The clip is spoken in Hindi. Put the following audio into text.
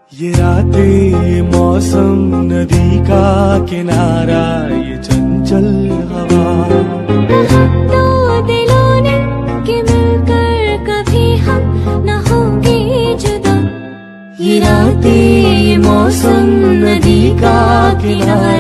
ये रातें, ये मौसम, नदी का किनारा, ये चंचल हवा, दो दिलों ने कि मिलकर कभी हम न होंगे जुदा। ये रातें, ये मौसम, नदी का किनारा।